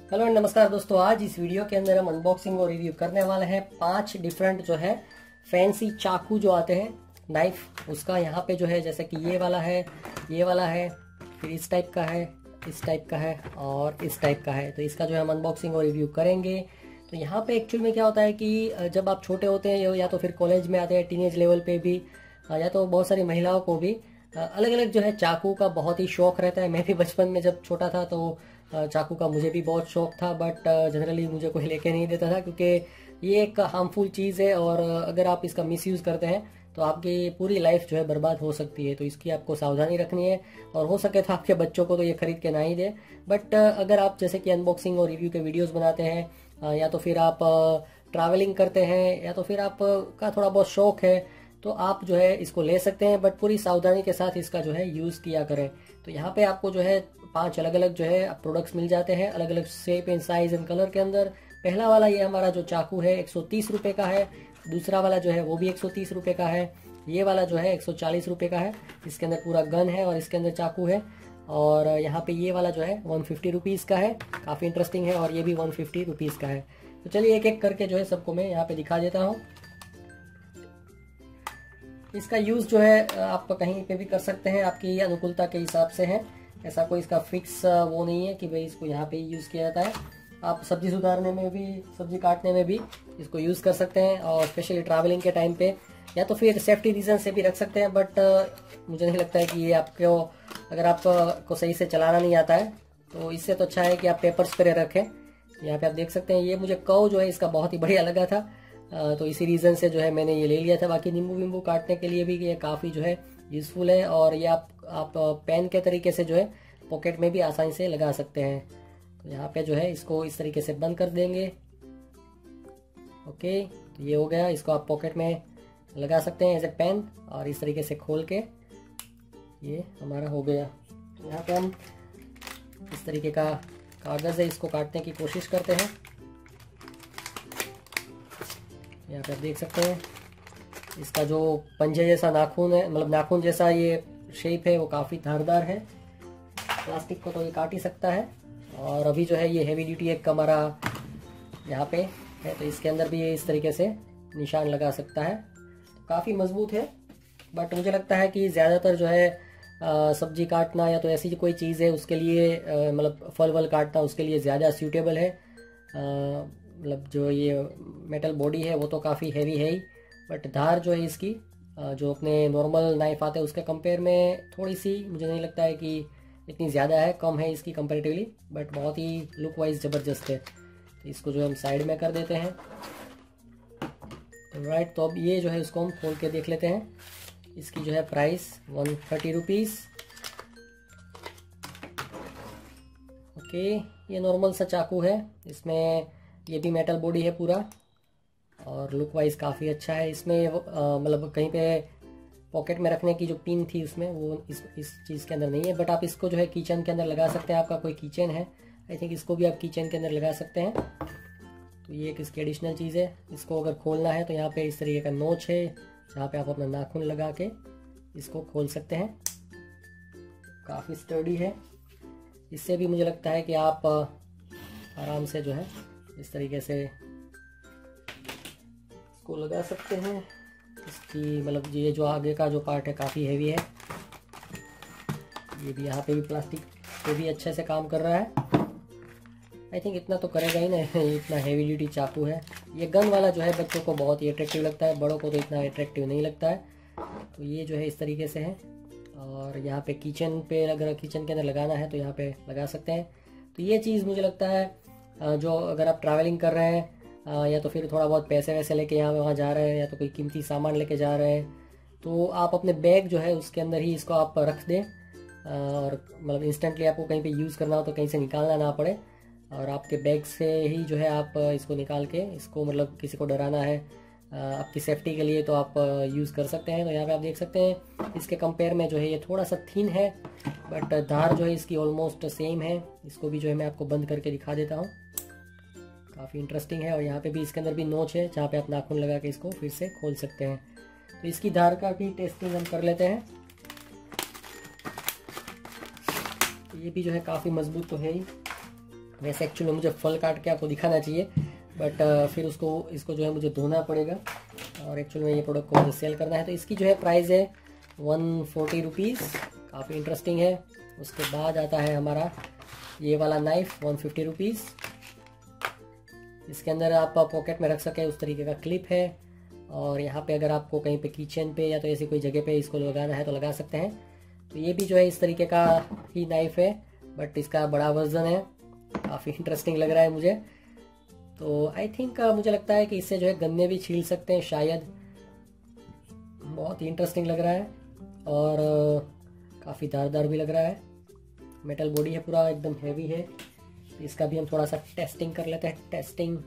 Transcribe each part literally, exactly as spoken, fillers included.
Hello and नमस्कार दोस्तों। आज इस वीडियो के अंदर हम अनबॉक्सिंग और रिव्यू करने वाले हैं पांच डिफरेंट जो है फैंसी चाकू जो आते हैं नाइफ, उसका यहाँ पे जो है जैसे कि ये वाला है, ये वाला है, फिर इस टाइप का है, इस टाइप का है और इस टाइप का है। तो इसका जो है हम अनबॉक्सिंग और रिव्यू करेंगे। तो यहाँ पे एक्चुअल में क्या होता है कि जब आप छोटे होते हैं या तो फिर कॉलेज में आते हैं, टीनेज लेवल पे भी, या तो बहुत सारी महिलाओं को भी अलग अलग जो है चाकू का बहुत ही शौक रहता है। मैं भी बचपन में जब छोटा था तो चाकू का मुझे भी बहुत शौक था, बट जनरली मुझे कोई लेके नहीं देता था क्योंकि ये एक हार्मफुल चीज़ है और अगर आप इसका मिसयूज़ करते हैं तो आपकी पूरी लाइफ जो है बर्बाद हो सकती है। तो इसकी आपको सावधानी रखनी है और हो सके तो आपके बच्चों को तो ये खरीद के ना ही दे। बट अगर आप जैसे कि अनबॉक्सिंग और रिव्यू के वीडियोस बनाते हैं या तो फिर आप ट्रैवलिंग करते हैं या तो फिर आपका थोड़ा बहुत शौक है तो आप जो है इसको ले सकते हैं, बट पूरी सावधानी के साथ इसका जो है यूज़ किया करें। तो यहाँ पे आपको जो है पांच अलग अलग जो है प्रोडक्ट्स मिल जाते हैं अलग अलग shape and size and colour के अंदर। पहला वाला ये हमारा जो चाकू है एक सौ तीस रुपये का है, दूसरा वाला जो है वो भी एक सौ तीस रुपये का है, ये वाला जो है एक सौ चालीस रुपये का है। इसके अंदर पूरा गन है और इसके अंदर चाकू है। और यहाँ पे ये वाला जो है वन फिफ्टी रुपीज़ का है, काफ़ी इंटरेस्टिंग है, और ये भी वन फिफ्टी रुपीज़ का है। तो चलिए एक एक करके जो है सबको मैं यहाँ पे दिखा देता हूँ। इसका यूज़ जो है आप कहीं पे भी कर सकते हैं, आपकी अनुकूलता के हिसाब से है। ऐसा कोई इसका फिक्स वो नहीं है कि भाई इसको यहाँ पे यूज़ किया जाता है। आप सब्जी सुधारने में भी, सब्जी काटने में भी इसको यूज़ कर सकते हैं, और स्पेशली ट्रैवलिंग के टाइम पे, या तो फिर सेफ्टी रीज़न से भी रख सकते हैं। बट मुझे नहीं लगता है कि ये आपको, अगर आपको सही से चलाना नहीं आता है तो इससे तो अच्छा है कि आप पेपर स्प्रे रखें। यहाँ पे आप देख सकते हैं, ये मुझे कव जो है इसका बहुत ही बढ़िया लगा था, तो इसी रीज़न से जो है मैंने ये ले लिया था। बाकी नींबू वींबू काटने के लिए भी ये काफ़ी जो है यूज़फुल है, और ये आप आप पेन के तरीके से जो है पॉकेट में भी आसानी से लगा सकते हैं। तो यहाँ पे जो है इसको इस तरीके से बंद कर देंगे। ओके, तो ये हो गया। इसको आप पॉकेट में लगा सकते हैं एज ए पेन, और इस तरीके से खोल के ये हमारा हो गया। तो यहाँ पे हम इस तरीके का कागज़ है, इसको काटने की कोशिश करते हैं। यहाँ पे आप देख सकते हैं इसका जो पंजे जैसा नाखून है, मतलब नाखून जैसा ये शेप है, वो काफ़ी धारदार है। प्लास्टिक को तो ये काट ही सकता है। और अभी जो है ये हैवी ड्यूटी एक हमारा यहाँ पे है, तो इसके अंदर भी ये इस तरीके से निशान लगा सकता है। तो काफ़ी मजबूत है, बट मुझे लगता है कि ज़्यादातर जो है आ, सब्जी काटना या तो ऐसी कोई चीज़ है उसके लिए, मतलब फल वल काटना, उसके लिए ज़्यादा सूटेबल है। मतलब जो ये मेटल बॉडी है वो तो काफ़ी हैवी है ही, बट धार जो है इसकी जो अपने नॉर्मल नाइफ आते हैं उसके कंपेयर में थोड़ी सी, मुझे नहीं लगता है कि इतनी ज़्यादा है, कम है इसकी कंपेरेटिवली, बट बहुत ही लुक वाइज ज़बरदस्त है। तो इसको जो हम साइड में कर देते हैं। राइट, तो अब ये जो है इसको हम खोल के देख लेते हैं। इसकी जो है price one thirty rupees. Okay, ये नॉर्मल सा चाकू है, इसमें ये भी मेटल बॉडी है पूरा, और लुक वाइज काफ़ी अच्छा है। इसमें मतलब कहीं पे पॉकेट में रखने की जो पिन थी उसमें, वो इस इस चीज़ के अंदर नहीं है, बट आप इसको जो है किचन के अंदर लगा सकते हैं। आपका कोई किचन है, आई थिंक इसको भी आप किचन के अंदर लगा सकते हैं। तो ये एक इसकी एडिशनल चीज़ है। इसको अगर खोलना है तो यहाँ पे इस तरीके का नोच है, जहाँ पे आप अपना नाखून लगा के इसको खोल सकते हैं। काफ़ी स्टर्डी है, इससे भी मुझे लगता है कि आप आराम से जो है इस तरीके से इसको लगा सकते हैं। इसकी मतलब ये जो आगे का जो पार्ट है काफ़ी हैवी है। ये भी यहाँ पे भी प्लास्टिक पे भी अच्छे से काम कर रहा है। आई थिंक इतना तो करेगा ही ना, इतना हैवी ड्यूटी चाकू है। ये गन वाला जो है बच्चों को बहुत ही अट्रैक्टिव लगता है, बड़ों को तो इतना अट्रैक्टिव नहीं लगता है। तो ये जो है इस तरीके से है, और यहाँ पे किचन पे अगर किचन के अंदर लगाना है तो यहाँ पे लगा सकते हैं। तो ये चीज़ मुझे लगता है जो अगर आप ट्रैवलिंग कर रहे हैं या तो फिर थोड़ा बहुत पैसे वैसे लेके यहाँ वहाँ जा रहे हैं, या तो कोई कीमती सामान लेके जा रहे हैं, तो आप अपने बैग जो है उसके अंदर ही इसको आप रख दें, और मतलब इंस्टेंटली आपको कहीं पे यूज़ करना हो तो कहीं से निकालना ना पड़े, और आपके बैग से ही जो है आप इसको निकाल के इसको, मतलब किसी को डराना है आपकी सेफ्टी के लिए तो आप यूज़ कर सकते हैं। तो यहाँ पे आप देख सकते हैं इसके कंपेयर में जो है ये थोड़ा सा थिन है, बट धार जो है इसकी ऑलमोस्ट सेम है। इसको भी जो है मैं आपको बंद करके दिखा देता हूँ, काफ़ी इंटरेस्टिंग है। और यहाँ पे भी इसके अंदर भी नोच है, जहाँ पे आप नाखून लगा के इसको फिर से खोल सकते हैं। तो इसकी धार का भी टेस्टिंग हम कर लेते हैं। ये भी जो है काफ़ी मजबूत तो है ही, वैसे एक्चुअली मुझे फल काट के आपको दिखाना चाहिए, बट uh, फिर उसको इसको जो है मुझे धोना पड़ेगा, और एक्चुअली में ये प्रोडक्ट को मुझे सेल करना है। तो इसकी जो है प्राइस है वन फोर्टी रुपीज़, काफ़ी इंटरेस्टिंग है। उसके बाद आता है हमारा ये वाला नाइफ वन फिफ्टी रुपीज़। इसके अंदर आप पॉकेट में रख सके उस तरीके का क्लिप है, और यहाँ पे अगर आपको कहीं पे किचन पे या तो ऐसी कोई जगह पे इसको लगाना है तो लगा सकते हैं। तो ये भी जो है इस तरीके का ही नाइफ है, बट इसका बड़ा वर्जन है, काफ़ी इंटरेस्टिंग लग रहा है मुझे। तो आई थिंक मुझे लगता है कि इससे जो है गन्ने भी छील सकते हैं शायद, बहुत ही इंटरेस्टिंग लग रहा है, और काफ़ी धारदार भी लग रहा है। मेटल बॉडी है, पूरा एकदम हैवी है। इसका भी हम थोड़ा सा टेस्टिंग कर लेते हैं। टेस्टिंग,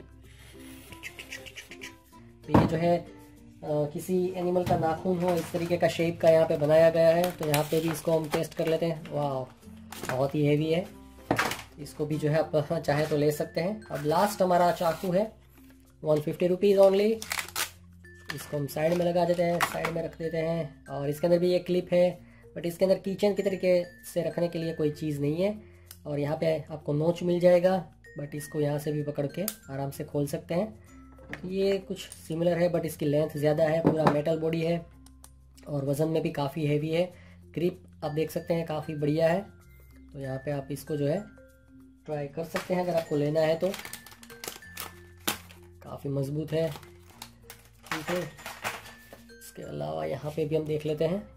तो ये जो है आ, किसी एनिमल का नाखून हो इस तरीके का शेप का यहाँ पे बनाया गया है। तो यहाँ पे भी इसको हम टेस्ट कर लेते हैं। वाह, बहुत ही हैवी है। इसको भी जो है आप चाहे तो ले सकते हैं। अब लास्ट हमारा चाकू है वन फिफ्टी रुपीज़ ओनली। इसको हम साइड में लगा देते हैं, साइड में रख देते हैं। और इसके अंदर भी एक क्लिप है, बट इसके अंदर किचन के तरीके से रखने के लिए कोई चीज़ नहीं है। और यहाँ पे आपको नोच मिल जाएगा, बट इसको यहाँ से भी पकड़ के आराम से खोल सकते हैं। ये कुछ सिमिलर है, बट इसकी लेंथ ज़्यादा है, पूरा मेटल बॉडी है, और वज़न में भी काफ़ी हैवी है। ग्रिप आप देख सकते हैं काफ़ी बढ़िया है। तो यहाँ पे आप इसको जो है ट्राई कर सकते हैं अगर आपको लेना है तो। काफ़ी मजबूत है, ठीक है। इसके अलावा यहाँ पे भी हम देख लेते हैं,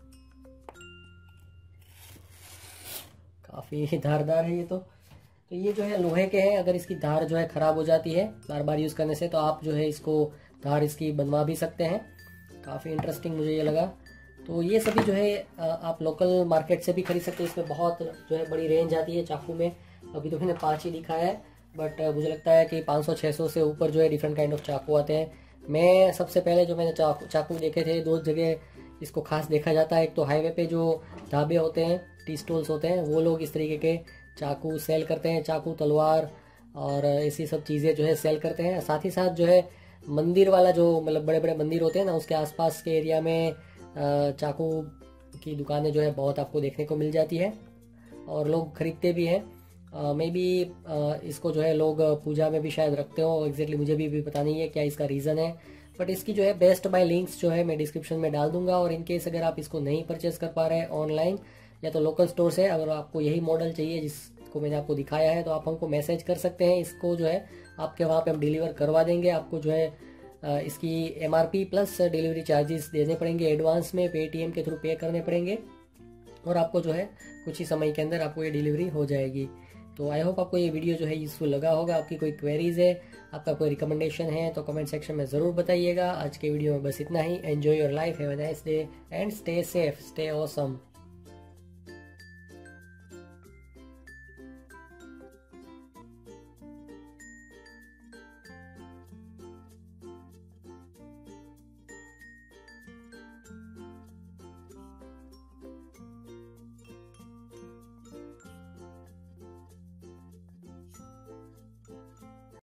काफ़ी धारदार है ये तो। तो ये जो है लोहे के हैं, अगर इसकी धार जो है ख़राब हो जाती है बार बार यूज़ करने से, तो आप जो है इसको धार इसकी बनवा भी सकते हैं। काफ़ी इंटरेस्टिंग मुझे ये लगा। तो ये सभी जो है आप लोकल मार्केट से भी खरीद सकते हैं। इसमें बहुत जो है बड़ी रेंज आती है चाकू में। अभी तो मैंने पाँच ही दिखाया है, बट मुझे लगता है कि पाँच सौ छह सौ से ऊपर जो है डिफरेंट काइंड ऑफ चाकू आते हैं। मैं सबसे पहले जो मैंने चाकू चाकू देखे थे, दो जगह इसको खास देखा जाता है। एक तो हाईवे पे जो ढाबे होते हैं, टी स्टॉल्स होते हैं, वो लोग इस तरीके के चाकू सेल करते हैं, चाकू तलवार और ऐसी सब चीज़ें जो है सेल करते हैं। साथ ही साथ जो है मंदिर वाला जो मतलब बड़े बड़े मंदिर होते हैं ना, उसके आसपास के एरिया में चाकू की दुकानें जो है बहुत आपको देखने को मिल जाती है, और लोग खरीदते भी हैं। मे बी इसको जो है लोग पूजा में भी शायद रखते हो, एग्जैक्टली मुझे भी, भी पता नहीं है क्या इसका रीज़न है। बट इसकी जो है बेस्ट बाय लिंक्स जो है मैं डिस्क्रिप्शन में डाल दूंगा। और इन केस अगर आप इसको नहीं परचेस कर पा रहे हैं ऑनलाइन या तो लोकल स्टोर से, अगर आपको यही मॉडल चाहिए जिसको मैंने आपको दिखाया है, तो आप हमको मैसेज कर सकते हैं। इसको जो है आपके वहाँ पे हम डिलीवर करवा देंगे। आपको जो है इसकी एमआरपी प्लस डिलीवरी चार्जेस देने पड़ेंगे, एडवांस में पेटीएम के थ्रू पे करने पड़ेंगे, और आपको जो है कुछ ही समय के अंदर आपको ये डिलीवरी हो जाएगी। तो आई होप आपको ये वीडियो जो है यूजफुल लगा होगा। आपकी कोई क्वेरीज है, आपका कोई रिकमेंडेशन है, तो कमेंट सेक्शन में ज़रूर बताइएगा। आज के वीडियो में बस इतना ही। Enjoy your life, have a nice day and stay safe, stay awesome.